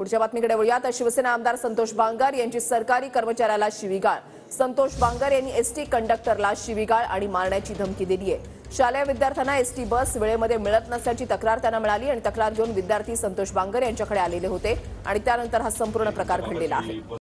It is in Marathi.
पुढच्या बातमीकडे वळूयात। शिवसेना आमदार संतोष बांगर यांची सरकारी कर्मचाऱ्याला शिवीगाळ। संतोष बांगर यांनी एसटी कंडक्टरला शिवीगाळ आणि मारण्याची धमकी दिली आहे। शालेय विद्यार्थ्यांना एसटी बस वेळेमध्ये मिळत नसल्याची तक्रार त्यांना मिळाली आणि तक्रार घेऊन विद्यार्थी संतोष बांगर यांच्याकडे आलेले होते आणि त्यानंतर हा संपूर्ण प्रकार घडलेला आहे।